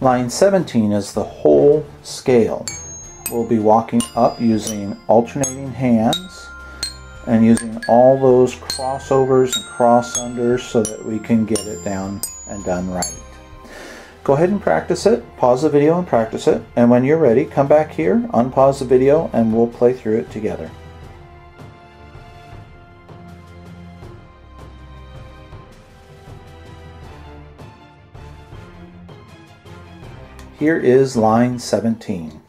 Line 17 is the whole scale. We'll be walking up using alternating hands and using all those crossovers and cross unders so that we can get it down and done right. Go ahead and practice it. Pause the video and practice it. And when you're ready, come back here, unpause the video, and we'll play through it together. Here is line 17.